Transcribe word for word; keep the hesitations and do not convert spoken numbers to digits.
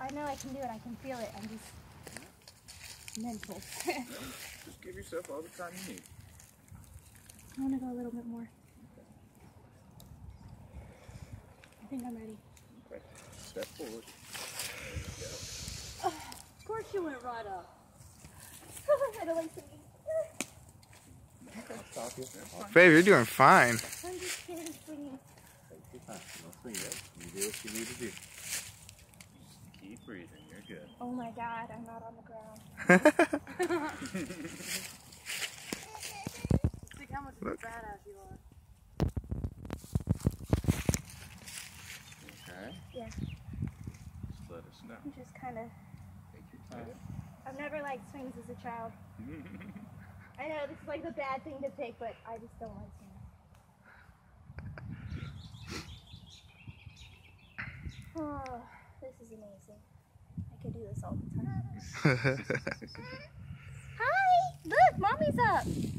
I know I can do it. I can feel it. I'm just mental. Just give yourself all the time you need. I want to go a little bit more. I think I'm ready. Okay. Step forward. There you go. Oh, of course you went right up. I don't like singing. I'll stop you. Babe, you're doing fine. I'm just scared of singing. Take your time. Don't swing it. You do what you need to do. Just keep breathing. You're good. Oh my God, I'm not on the ground. Think how much of a badass you are. Okay. Yeah. Just let us know. I'm just kind of. Take your time. I've never liked swings as a child. I know this is like the bad thing to take, but I just don't like swings. Oh, this is amazing. I could do this all the time. Hi! Look, Mommy's up!